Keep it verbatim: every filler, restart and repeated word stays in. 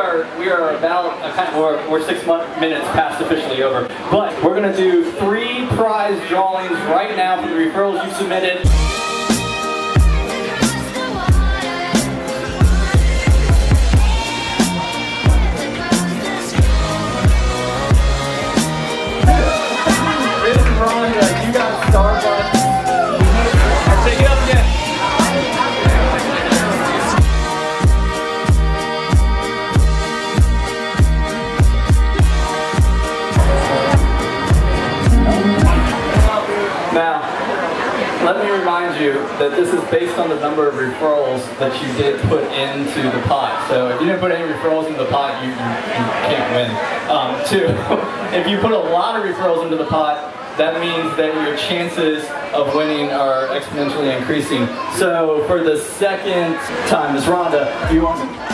are we are about a kind of, we're, we're six month, minutes past officially over, but we're gonna do three prize drawings right now for the referrals you submitted. You got Starbucks. Take it up again. Now, let me remind you that this is based on the number of referrals that you did put into the pot. So if you didn't put any referrals into the pot, you, you, you can't win. Um, two, if you put a lot of referrals into the pot, that means that your chances of winning are exponentially increasing. So for the second time, Miz Rhonda, you want